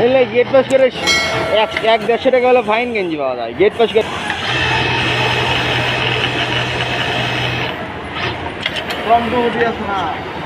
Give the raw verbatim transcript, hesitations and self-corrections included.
এলে gate pass করে এক এক দেড়শো টাকা হলে ফাইন গেঞ্জি পাওয়া যায় গেট পাস করে। কম তো আছে না।